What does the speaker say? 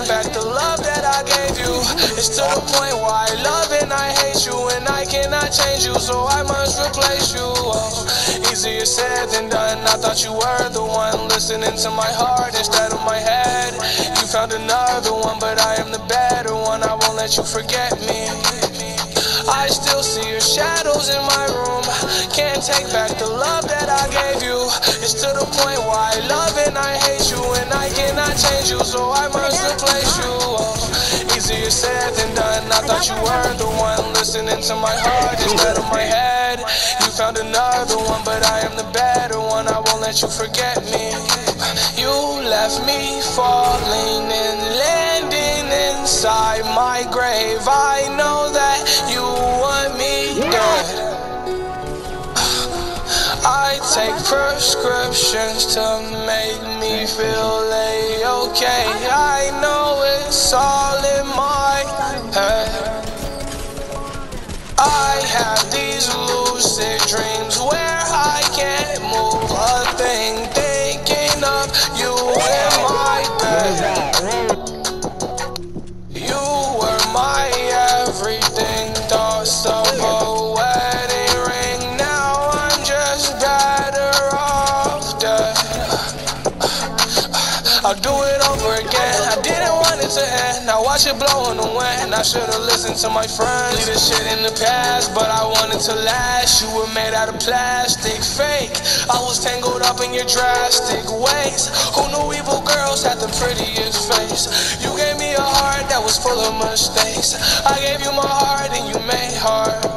back the love that I gave you. It's to the point where I love and I hate you, and I cannot change you, so I must replace you. Oh, easier said than done. I thought you were the one listening to my heart instead of my head. You found another one, but I am the better one. I won't let you forget me. I still see your shadows in my room. Can't take back the love that I gave you. It's to the point where I love and I hate you, and I cannot change you, so I must replace you. Oh, easier said than done. I thought you were the one listening to my heart instead of my head. You found another one, but I am the better one. I won't let you forget me. You left me falling and landing inside my grave. I know that you want me dead. I take prescriptions to make me feel okay. I know it's all in my head. I have these lucid dreams where I can't move a thing, thinking of you in my bed. You were my everything, thoughts of a wedding ring. Now I'm just better off dead. I'll do it over again. I didn't want it to end. Now watch it blow in the wind. I should've listened to my friends. Leave this shit in the past, but I wanted to last. You were made out of plastic, fake. I was tangled up in your drastic ways. Who knew evil girls had the prettiest face? You gave me a heart that was full of mistakes. I gave you my heart and you made heart